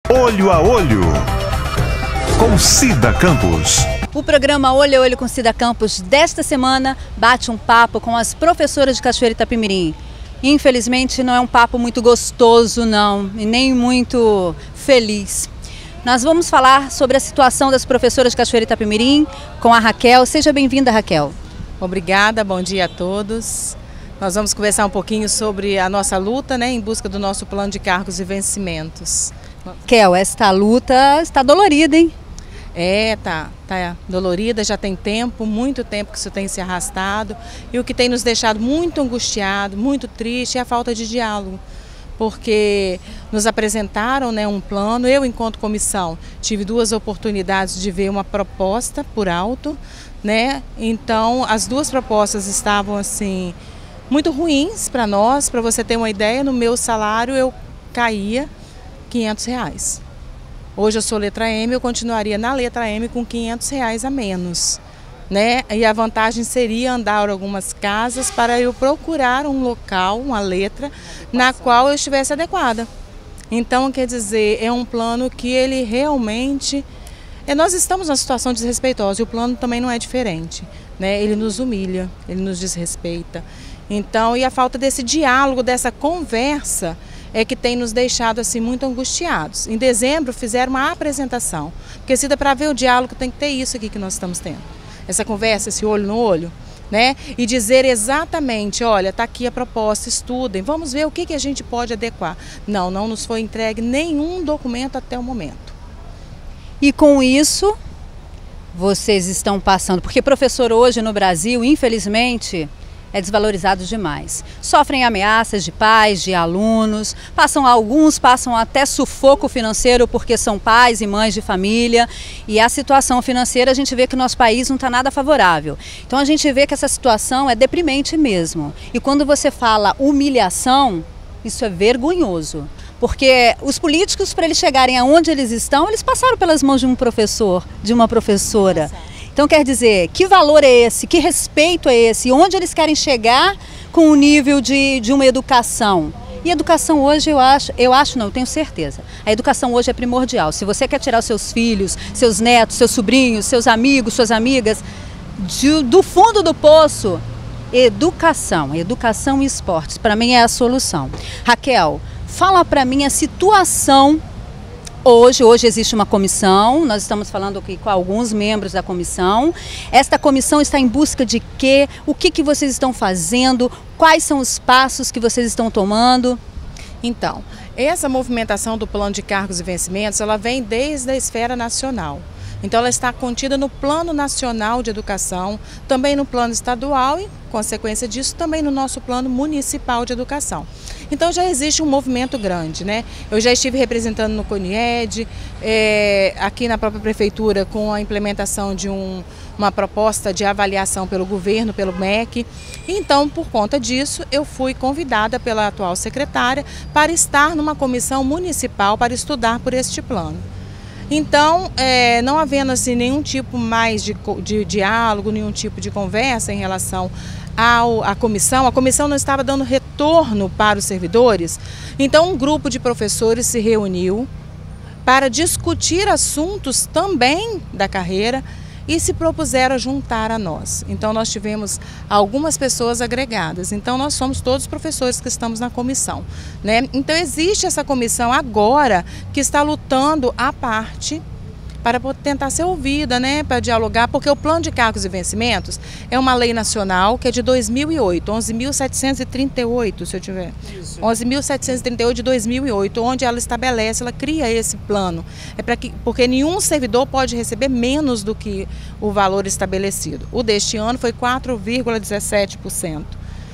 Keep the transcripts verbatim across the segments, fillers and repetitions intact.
Olho a Olho, com Cida Campos. O programa Olho a Olho com Cida Campos desta semana bate um papo com as professoras de Cachoeira Itapemirim. Infelizmente não é um papo muito gostoso não, e nem muito feliz. Nós vamos falar sobre a situação das professoras de Cachoeira Itapemirim com a Raquel. Seja bem-vinda, Raquel. Obrigada, bom dia a todos. Nós vamos conversar um pouquinho sobre a nossa luta, né, em busca do nosso plano de cargos e vencimentos. Raquel, esta luta está dolorida, hein? É, tá, tá dolorida, já tem tempo, muito tempo que isso tem se arrastado. E o que tem nos deixado muito angustiado, muito triste é a falta de diálogo. Porque nos apresentaram, né, um plano, eu enquanto comissão tive duas oportunidades de ver uma proposta por alto, né? Então as duas propostas estavam assim muito ruins para nós. Para você ter uma ideia, no meu salário eu caía quinhentos reais. Hoje eu sou letra M, eu continuaria na letra M com quinhentos reais a menos, né? E a vantagem seria andar algumas casas para eu procurar um local, uma letra, na qual eu estivesse adequada. Então, quer dizer, é um plano que ele realmente... É, nós estamos numa situação desrespeitosa e o plano também não é diferente, né? Ele nos humilha, ele nos desrespeita. Então, e a falta desse diálogo, dessa conversa, é que tem nos deixado assim muito angustiados. Em dezembro fizeram uma apresentação, porque se dá para ver o diálogo tem que ter isso aqui que nós estamos tendo. Essa conversa, esse olho no olho, né? E dizer exatamente, olha, está aqui a proposta, estudem, vamos ver o que, que a gente pode adequar. Não, não nos foi entregue nenhum documento até o momento. E com isso, vocês estão passando, porque professor hoje no Brasil, infelizmente, é desvalorizado demais. Sofrem ameaças de pais, de alunos, passam alguns passam até sufoco financeiro porque são pais e mães de família, e a situação financeira a gente vê que o nosso país não está nada favorável. Então a gente vê que essa situação é deprimente mesmo. E quando você fala humilhação, isso é vergonhoso. Porque os políticos, para eles chegarem aonde eles estão, eles passaram pelas mãos de um professor, de uma professora. Então quer dizer, que valor é esse, que respeito é esse, onde eles querem chegar com o nível de, de uma educação? E educação hoje eu acho, eu acho não, eu tenho certeza, a educação hoje é primordial. Se você quer tirar os seus filhos, seus netos, seus sobrinhos, seus amigos, suas amigas, de, do fundo do poço, educação, educação e esportes, para mim é a solução. Raquel, fala para mim a situação. Hoje, hoje existe uma comissão, nós estamos falando aqui com alguns membros da comissão. Esta comissão está em busca de quê? O que, que vocês estão fazendo? Quais são os passos que vocês estão tomando? Então, essa movimentação do plano de cargos e vencimentos, ela vem desde a esfera nacional. Então ela está contida no Plano Nacional de Educação, também no Plano Estadual e, consequência disso, também no nosso Plano Municipal de Educação. Então já existe um movimento grande, né? Eu já estive representando no CONIED, é, aqui na própria Prefeitura, com a implementação de um, uma proposta de avaliação pelo governo, pelo M E C. Então, por conta disso, eu fui convidada pela atual secretária para estar numa comissão municipal para estudar por este plano. Então, é, não havendo assim, nenhum tipo mais de, de diálogo, nenhum tipo de conversa em relação ao, à comissão, a comissão não estava dando retorno para os servidores, então um grupo de professores se reuniu para discutir assuntos também da carreira e se propuseram a juntar a nós. Então nós tivemos algumas pessoas agregadas, então nós somos todos professores que estamos na comissão, né? Então existe essa comissão agora que está lutando à parte para tentar ser ouvida, né, para dialogar, porque o Plano de Cargos e Vencimentos é uma lei nacional que é de dois mil e oito, onze mil setecentos e trinta e oito, se eu tiver, onze mil setecentos e trinta e oito de dois mil e oito, onde ela estabelece, ela cria esse plano, é para que, porque nenhum servidor pode receber menos do que o valor estabelecido. O deste ano foi quatro vírgula dezessete por cento.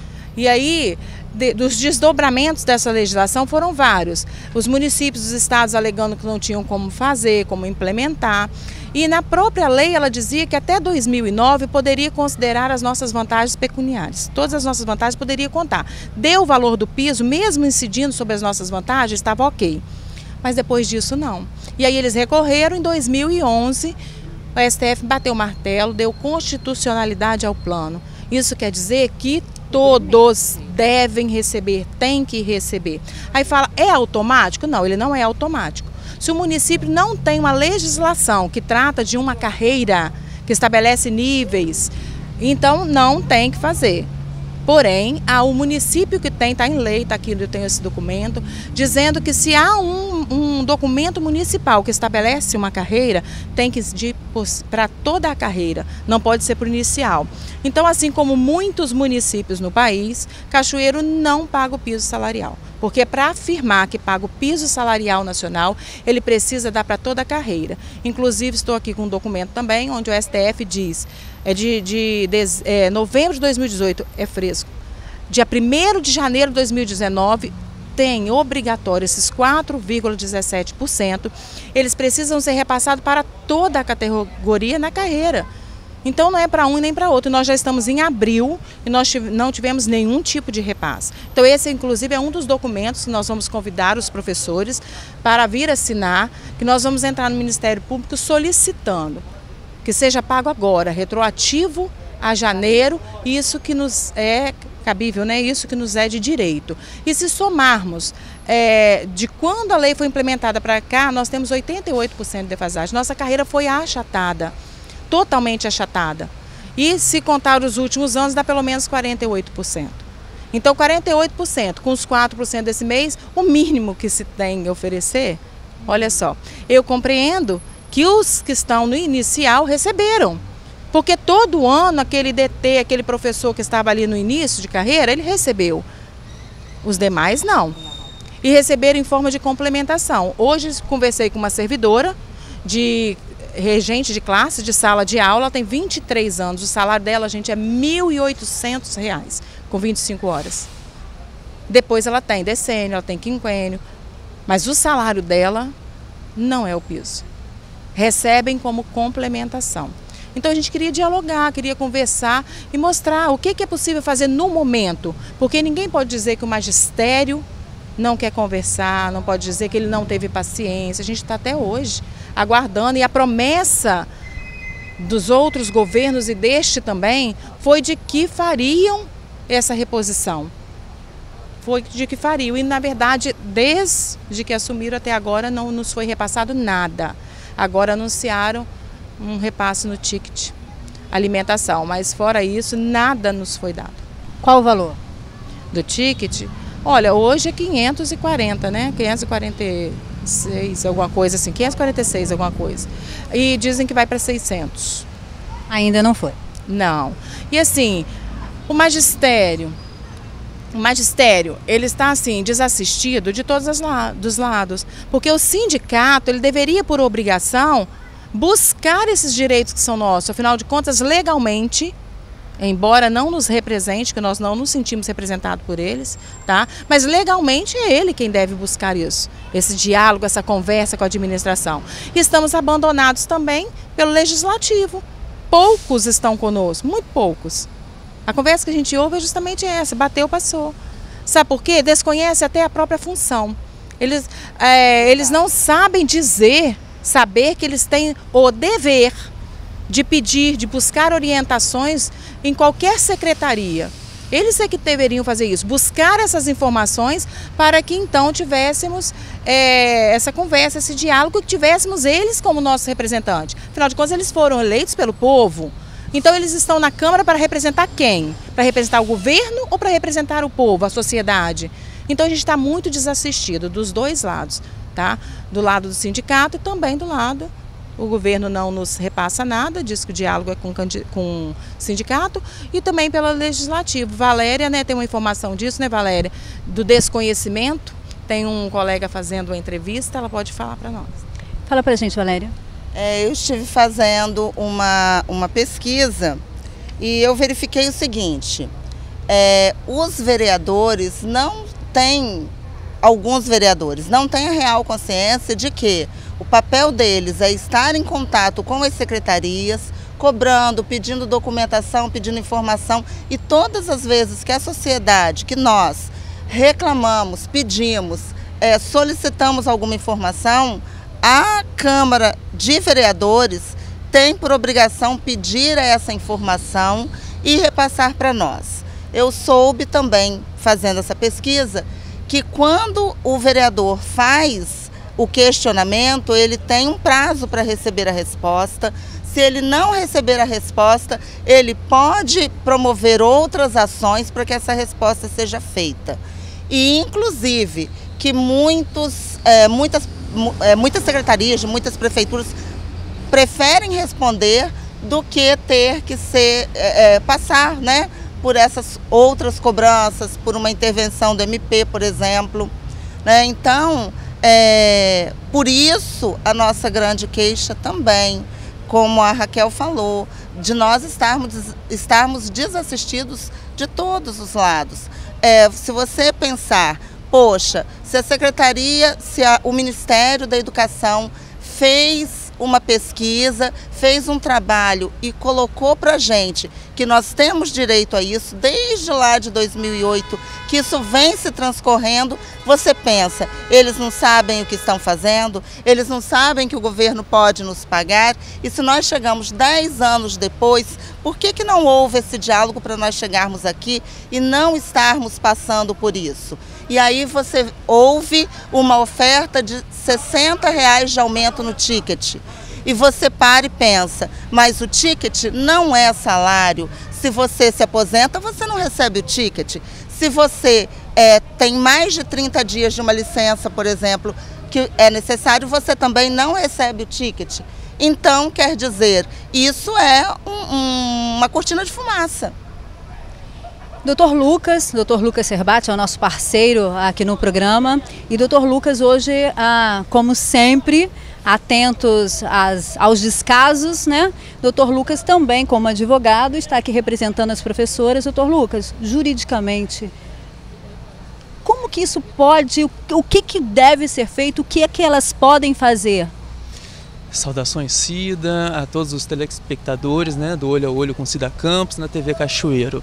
E aí, de, dos desdobramentos dessa legislação foram vários. Os municípios, os estados alegando que não tinham como fazer, como implementar. E na própria lei ela dizia que até dois mil e nove poderia considerar as nossas vantagens pecuniárias. Todas as nossas vantagens poderia contar. Deu o valor do piso, mesmo incidindo sobre as nossas vantagens, estava ok. Mas depois disso não. E aí eles recorreram em dois mil e onze, o S T F bateu o martelo, deu constitucionalidade ao plano. Isso quer dizer que todos devem receber, tem que receber. Aí fala, é automático? Não, ele não é automático. Se o município não tem uma legislação que trata de uma carreira, que estabelece níveis, então não tem que fazer. Porém, há o município que tem, está em lei, está aqui, eu tenho esse documento, dizendo que se há um, um documento municipal que estabelece uma carreira, tem que ir para toda a carreira, não pode ser para o inicial. Então, assim como muitos municípios no país, Cachoeiro não paga o piso salarial. Porque para afirmar que paga o piso salarial nacional, ele precisa dar para toda a carreira. Inclusive, estou aqui com um documento também, onde o S T F diz, é de, de, de é, novembro de dois mil e dezoito, é fresco, dia primeiro de janeiro de dois mil e dezenove, tem obrigatório esses quatro vírgula dezessete por cento, eles precisam ser repassados para toda a categoria na carreira. Então não é para um e nem para outro. Nós já estamos em abril e nós não tivemos nenhum tipo de repasse. Então esse, inclusive, é um dos documentos que nós vamos convidar os professores para vir assinar, que nós vamos entrar no Ministério Público solicitando que seja pago agora, retroativo a janeiro, isso que nos é cabível, né? Isso que nos é de direito. E se somarmos é, de quando a lei foi implementada para cá, nós temos oitenta e oito por cento de defasagem. Nossa carreira foi achatada, totalmente achatada. E se contar os últimos anos, dá pelo menos quarenta e oito por cento. Então, quarenta e oito por cento com os quatro por cento desse mês, o mínimo que se tem a oferecer, olha só, eu compreendo que os que estão no inicial receberam. Porque todo ano aquele D T, aquele professor que estava ali no início de carreira, ele recebeu. Os demais não. E receberam em forma de complementação. Hoje conversei com uma servidora de regente de classe, de sala de aula, ela tem vinte e três anos. O salário dela, gente, é mil e oitocentos reais, com vinte e cinco horas. Depois ela tem decênio, ela tem quinquênio. Mas o salário dela não é o piso. Recebem como complementação. Então a gente queria dialogar, queria conversar e mostrar o que é possível fazer no momento, porque ninguém pode dizer que o magistério não quer conversar, não pode dizer que ele não teve paciência. A gente está até hoje aguardando, e a promessa dos outros governos e deste também foi de que fariam essa reposição. Foi de que fariam, e na verdade desde que assumiram até agora não nos foi repassado nada. Agora anunciaram um repasse no ticket alimentação, mas fora isso nada nos foi dado. Qual o valor do ticket? Olha, hoje é quinhentos e quarenta, né? quinhentos e quarenta e seis, alguma coisa assim, quinhentos e quarenta e seis, alguma coisa. E dizem que vai para seiscentos. Ainda não foi? Não. E assim, o magistério, o magistério, ele está assim, desassistido de todos os lados, lados, porque o sindicato, ele deveria, por obrigação, buscar esses direitos que são nossos. Afinal de contas, legalmente, embora não nos represente, que nós não nos sentimos representados por eles, tá? Mas legalmente é ele quem deve buscar isso, esse diálogo, essa conversa com a administração. E estamos abandonados também pelo legislativo. Poucos estão conosco, muito poucos. A conversa que a gente ouve é justamente essa, bateu, passou. Sabe por quê? Desconhece até a própria função. Eles, é, eles não sabem dizer, saber que eles têm o dever de pedir, de buscar orientações em qualquer secretaria. Eles é que deveriam fazer isso, buscar essas informações para que então tivéssemos é, essa conversa, esse diálogo, que tivéssemos eles como nossos representantes. Afinal de contas, eles foram eleitos pelo povo. Então eles estão na Câmara para representar quem? Para representar o governo ou para representar o povo, a sociedade? Então a gente está muito desassistido dos dois lados, tá? Do lado do sindicato e também do lado, o governo não nos repassa nada, diz que o diálogo é com, com o sindicato, e também pelo legislativo. Valéria, né, tem uma informação disso, né, Valéria? Do desconhecimento, tem um colega fazendo uma entrevista, ela pode falar para nós. Fala para a gente, Valéria. É, eu estive fazendo uma, uma pesquisa e eu verifiquei o seguinte, é, os vereadores não têm, alguns vereadores não têm a real consciência de que o papel deles é estar em contato com as secretarias, cobrando, pedindo documentação, pedindo informação, e todas as vezes que a sociedade, que nós reclamamos, pedimos, é, solicitamos alguma informação, a Câmara de Vereadores tem por obrigação pedir essa informação e repassar para nós. Eu soube também, fazendo essa pesquisa, que quando o vereador faz o questionamento, ele tem um prazo para receber a resposta. Se ele não receber a resposta, ele pode promover outras ações para que essa resposta seja feita. E, inclusive, que muitos, é, muitas, é, muitas secretarias, muitas prefeituras preferem responder do que ter que ser, é, passar, né, por essas outras cobranças, por uma intervenção do M P, por exemplo. Né? Então, é, por isso, a nossa grande queixa também, como a Raquel falou, de nós estarmos, estarmos desassistidos de todos os lados. É, se você pensar, poxa, se a Secretaria, se a, o Ministério da Educação fez uma pesquisa, fez um trabalho e colocou para a gente que nós temos direito a isso, desde lá de dois mil e oito, que isso vem se transcorrendo, você pensa, eles não sabem o que estão fazendo, eles não sabem que o governo pode nos pagar, e se nós chegamos dez anos depois, por que que não houve esse diálogo para nós chegarmos aqui e não estarmos passando por isso? E aí você ouve uma oferta de sessenta reais de aumento no ticket. E você para e pensa, mas o ticket não é salário. Se você se aposenta, você não recebe o ticket. Se você é, tem mais de trinta dias de uma licença, por exemplo, que é necessário, você também não recebe o ticket. Então, quer dizer, isso é um, um, uma cortina de fumaça. doutor Lucas, doutor Lucas Serbati é o nosso parceiro aqui no programa. E doutor Lucas hoje, ah, como sempre, atentos às, aos descasos, né? doutor Lucas também, como advogado, está aqui representando as professoras. doutor Lucas, juridicamente, como que isso pode, o, o que, que deve ser feito, o que é que elas podem fazer? Saudações, Cida, a todos os telespectadores, né, do Olho a Olho com Cida Campos na T V Cachoeiro.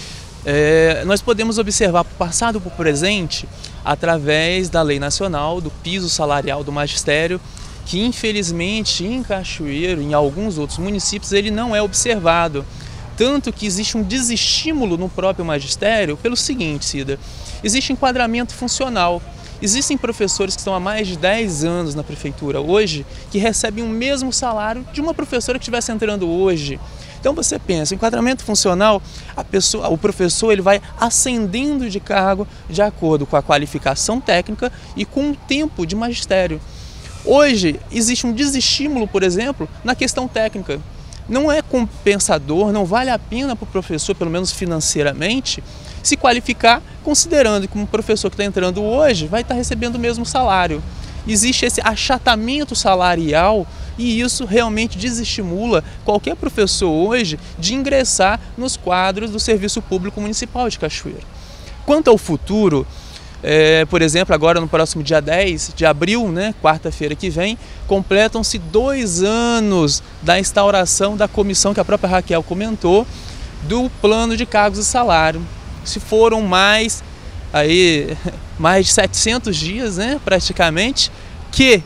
É, nós podemos observar o passado para o presente através da Lei Nacional do Piso Salarial do Magistério, que infelizmente em Cachoeiro, em alguns outros municípios, ele não é observado. Tanto que existe um desestímulo no próprio magistério pelo seguinte, Cida, existe enquadramento funcional. Existem professores que estão há mais de dez anos na prefeitura hoje que recebem o mesmo salário de uma professora que estivesse entrando hoje. Então você pensa, enquadramento funcional, a pessoa, o professor ele vai ascendendo de cargo de acordo com a qualificação técnica e com o tempo de magistério. Hoje existe um desestímulo, por exemplo, na questão técnica. Não é compensador, não vale a pena para o professor, pelo menos financeiramente, se qualificar considerando que um professor que está entrando hoje vai estar recebendo o mesmo salário. Existe esse achatamento salarial e isso realmente desestimula qualquer professor hoje de ingressar nos quadros do Serviço Público Municipal de Cachoeiro. Quanto ao futuro, é, por exemplo, agora no próximo dia dez de abril, né, quarta-feira que vem, completam-se dois anos da instauração da comissão que a própria Raquel comentou, do plano de cargos e salário. Se foram mais, aí, mais de setecentos dias, né, praticamente, que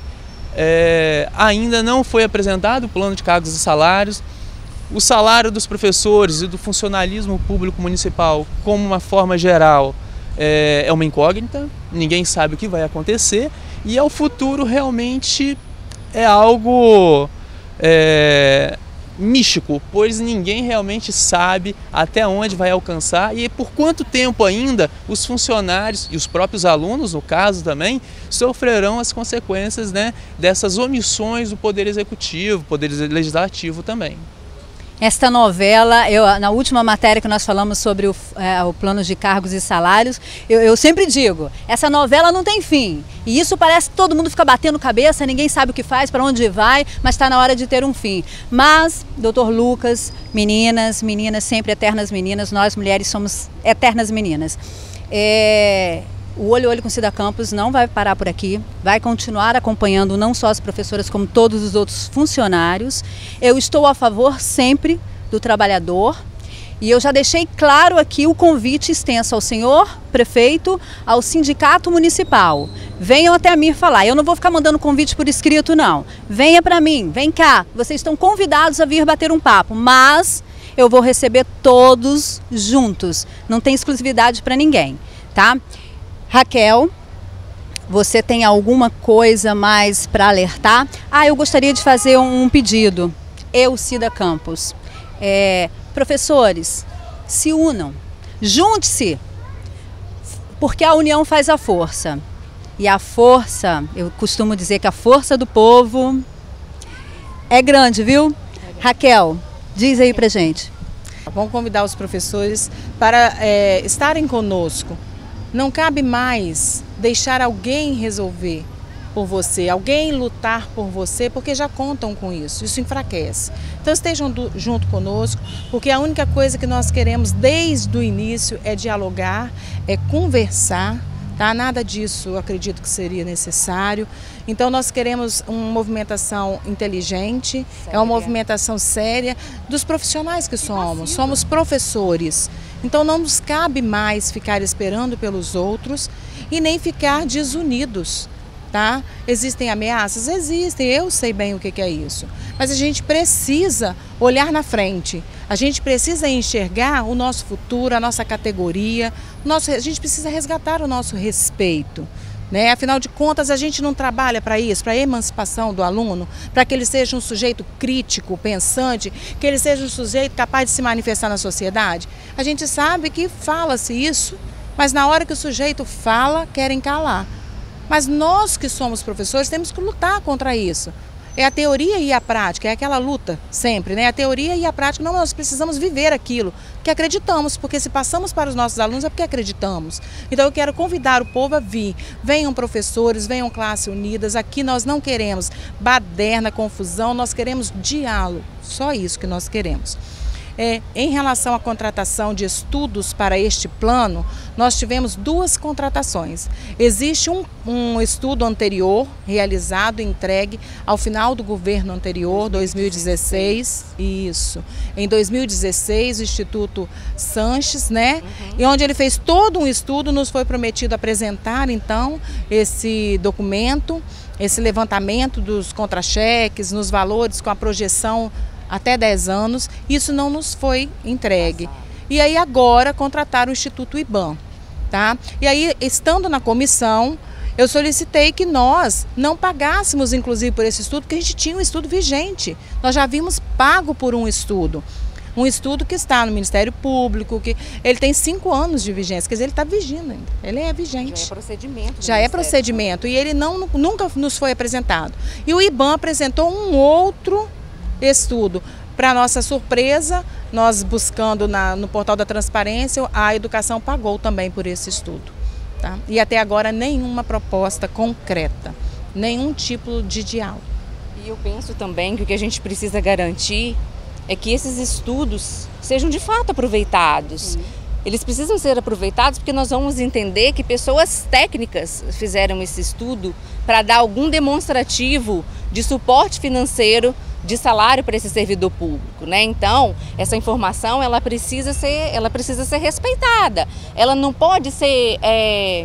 é, ainda não foi apresentado o plano de cargos e salários. O salário dos professores e do funcionalismo público municipal, como uma forma geral, é, é uma incógnita, ninguém sabe o que vai acontecer, e ao futuro realmente é algo é, místico, pois ninguém realmente sabe até onde vai alcançar e por quanto tempo ainda os funcionários e os próprios alunos, no caso também, sofrerão as consequências, né, dessas omissões do Poder Executivo, Poder Legislativo também. Esta novela, eu, na última matéria que nós falamos sobre o, é, o plano de cargos e salários, eu, eu sempre digo, essa novela não tem fim. E isso parece que todo mundo fica batendo cabeça, ninguém sabe o que faz, para onde vai, mas está na hora de ter um fim. Mas, doutor Lucas, meninas, meninas, sempre eternas meninas, nós mulheres somos eternas meninas. É... O Olho a Olho com Cida Campos não vai parar por aqui, vai continuar acompanhando não só as professoras, como todos os outros funcionários. Eu estou a favor sempre do trabalhador e eu já deixei claro aqui o convite extenso ao senhor prefeito, ao sindicato municipal. Venham até mim falar, eu não vou ficar mandando convite por escrito não. Venha para mim, vem cá, vocês estão convidados a vir bater um papo, mas eu vou receber todos juntos, não tem exclusividade para ninguém, tá? Raquel, você tem alguma coisa mais para alertar? Ah, eu gostaria de fazer um, um pedido. Eu, Cida Campos. É, professores, se unam, junte-se, porque a união faz a força. E a força, eu costumo dizer que a força do povo é grande, viu? Raquel, diz aí pra gente. Vamos convidar os professores para é, estarem conosco. Não cabe mais deixar alguém resolver por você, alguém lutar por você, porque já contam com isso, isso enfraquece. Então estejam do, junto conosco, porque a única coisa que nós queremos desde o início é dialogar, é conversar, tá? Nada disso eu acredito que seria necessário. Então nós queremos uma movimentação inteligente, séria. É uma movimentação séria dos profissionais que somos, somos professores. Então não nos cabe mais ficar esperando pelos outros e nem ficar desunidos. Tá? Existem ameaças? Existem, eu sei bem o que é isso. Mas a gente precisa olhar na frente, a gente precisa enxergar o nosso futuro, a nossa categoria, o nosso, a gente precisa resgatar o nosso respeito. Né? Afinal de contas, a gente não trabalha para isso, para a emancipação do aluno, para que ele seja um sujeito crítico, pensante, que ele seja um sujeito capaz de se manifestar na sociedade. A gente sabe que fala-se isso, mas na hora que o sujeito fala, querem calar. Mas nós que somos professores temos que lutar contra isso. É a teoria e a prática, é aquela luta sempre, né? A teoria e a prática, não, nós precisamos viver aquilo que acreditamos, porque se passamos para os nossos alunos é porque acreditamos. Então eu quero convidar o povo a vir. Venham professores, venham classes unidas, aqui nós não queremos baderna, confusão, nós queremos diálogo, só isso que nós queremos. É, em relação à contratação de estudos para este plano, nós tivemos duas contratações. Existe um, um estudo anterior, realizado e entregue ao final do governo anterior, dois mil e dezesseis, isso. Em dois mil e dezesseis, o Instituto Sanches, né? Uhum. E onde ele fez todo um estudo, nos foi prometido apresentar, então, esse documento, esse levantamento dos contra-cheques, nos valores com a projeção até dez anos, isso não nos foi entregue. E aí agora contrataram o Instituto IBAM, tá? E aí, estando na comissão, eu solicitei que nós não pagássemos, inclusive, por esse estudo, porque a gente tinha um estudo vigente. Nós já havíamos pago por um estudo. Um estudo que está no Ministério Público, que ele tem cinco anos de vigência, quer dizer, ele está vigindo ainda, ele é vigente. Já é procedimento. Já é procedimento, e ele não, nunca nos foi apresentado. E o IBAM apresentou um outro estudo. Para nossa surpresa, nós buscando na, no portal da transparência, a educação pagou também por esse estudo. Tá? E até agora nenhuma proposta concreta, nenhum tipo de diálogo. E eu penso também que o que a gente precisa garantir é que esses estudos sejam de fato aproveitados. Sim. Eles precisam ser aproveitados porque nós vamos entender que pessoas técnicas fizeram esse estudo para dar algum demonstrativo de suporte financeiro de salário para esse servidor público, né? Então, essa informação ela precisa ser, ela precisa ser respeitada. Ela não pode ser é,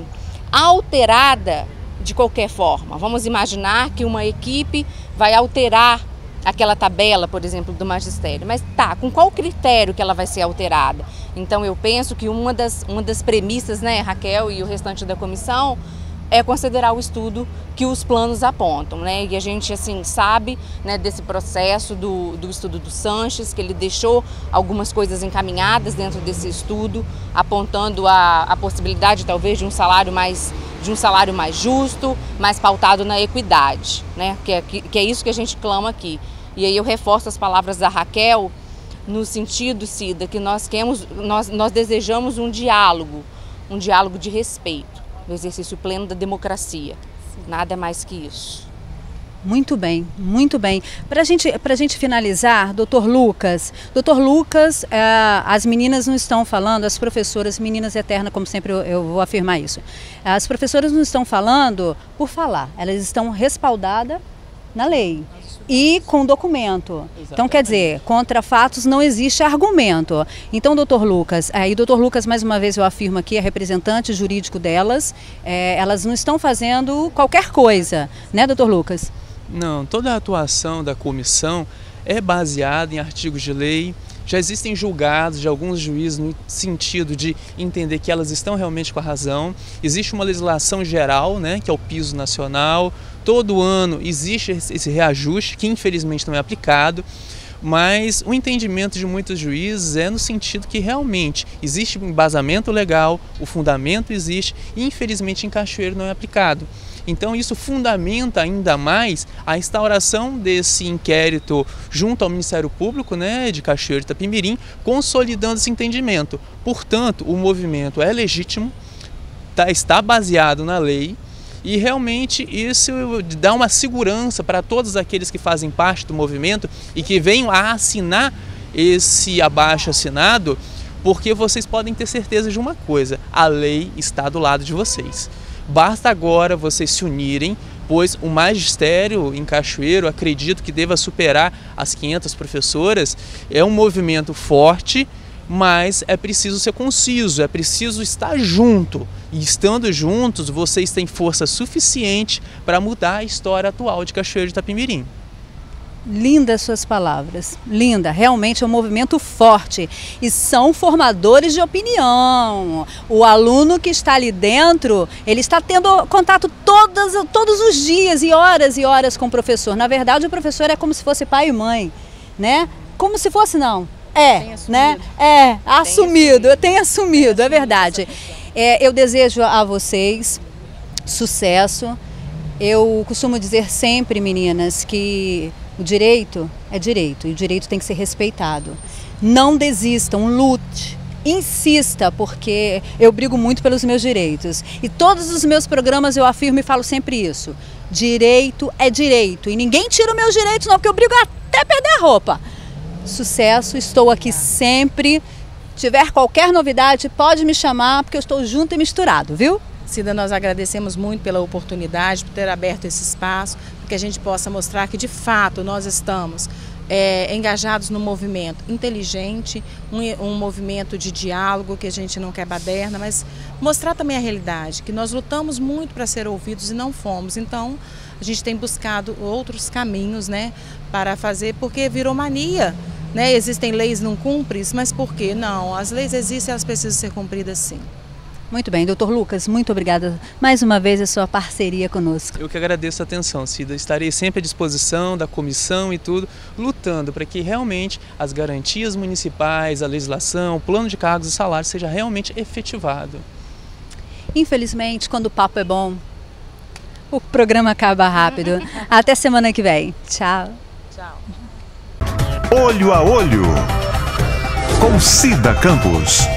alterada de qualquer forma. Vamos imaginar que uma equipe vai alterar aquela tabela, por exemplo, do magistério. Mas tá, com qual critério que ela vai ser alterada? Então, eu penso que uma das, uma das premissas, né, Raquel e o restante da comissão, é considerar o estudo que os planos apontam, né? E a gente, assim, sabe, né, desse processo do, do estudo do Sanches, que ele deixou algumas coisas encaminhadas dentro desse estudo, apontando a, a possibilidade, talvez, de um salário mais, de um salário mais justo, mais pautado na equidade, né? Que é, que, que é isso que a gente clama aqui. E aí eu reforço as palavras da Raquel, no sentido, Cida, que nós queremos, nós, nós desejamos um diálogo, um diálogo de respeito, no exercício pleno da democracia. Sim. Nada mais que isso. Muito bem, muito bem. Para gente, a gente finalizar, doutor Lucas, doutor Lucas, é, as meninas não estão falando, as professoras, meninas eternas, como sempre eu, eu vou afirmar isso, as professoras não estão falando por falar, elas estão respaldadas na lei e com documento. Exatamente. Então, quer dizer, contra fatos não existe argumento. Então, doutor Lucas, aí doutor Lucas, mais uma vez eu afirmo aqui, é representante jurídico delas, é, elas não estão fazendo qualquer coisa, né, doutor Lucas? Não, toda a atuação da comissão é baseada em artigos de lei Já existem julgados de alguns juízes no sentido de entender que elas estão realmente com a razão. Existe uma legislação geral, né, que é o piso nacional. Todo ano existe esse reajuste, que infelizmente não é aplicado. Mas o entendimento de muitos juízes é no sentido que realmente existe um embasamento legal, o fundamento existe e infelizmente em Cachoeiro não é aplicado. Então isso fundamenta ainda mais a instauração desse inquérito junto ao Ministério Público, né, de Cachoeiro e Itapemirim, consolidando esse entendimento. Portanto, o movimento é legítimo, tá, está baseado na lei. E realmente isso dá uma segurança para todos aqueles que fazem parte do movimento e que venham a assinar esse abaixo-assinado, porque vocês podem ter certeza de uma coisa: a lei está do lado de vocês. Basta agora vocês se unirem, pois o magistério em Cachoeiro, acredito que deva superar as quinhentas professoras, é um movimento forte, mas é preciso ser conciso, é preciso estar junto. E estando juntos, vocês têm força suficiente para mudar a história atual de Cachoeiro de Itapemirim. Lindas suas palavras, linda, realmente é um movimento forte e são formadores de opinião. O aluno que está ali dentro, ele está tendo contato todas, todos os dias e horas e horas com o professor. Na verdade, o professor é como se fosse pai e mãe, né? Como se fosse não. É, né? É, assumido, eu tenho assumido, é verdade. É, eu desejo a vocês sucesso. Eu costumo dizer sempre, meninas, que o direito é direito e o direito tem que ser respeitado. Não desistam, lute, insista, porque eu brigo muito pelos meus direitos. E todos os meus programas eu afirmo e falo sempre isso. Direito é direito e ninguém tira os meus direitos não, porque eu brigo até perder a roupa. Sucesso, estou aqui sempre. Tiver qualquer novidade, pode me chamar, porque eu estou junto e misturado, viu? Cida, nós agradecemos muito pela oportunidade, por ter aberto esse espaço, para que a gente possa mostrar que, de fato, nós estamos é, engajados no movimento inteligente, um, um movimento de diálogo, que a gente não quer baderna, mas mostrar também a realidade, que nós lutamos muito para ser ouvidos e não fomos. Então, a gente tem buscado outros caminhos, né, para fazer, porque virou mania. Né? Existem leis não cumpridas, mas por quê? Não, as leis existem, elas precisam ser cumpridas sim. Muito bem, doutor Lucas, muito obrigada mais uma vez a sua parceria conosco. Eu que agradeço a atenção, Cida. Estarei sempre à disposição da comissão e tudo, lutando para que realmente as garantias municipais, a legislação, o plano de cargos e salários seja realmente efetivado. Infelizmente, quando o papo é bom, o programa acaba rápido. Até semana que vem. Tchau. Tchau. Olho a Olho, com Cida Campos.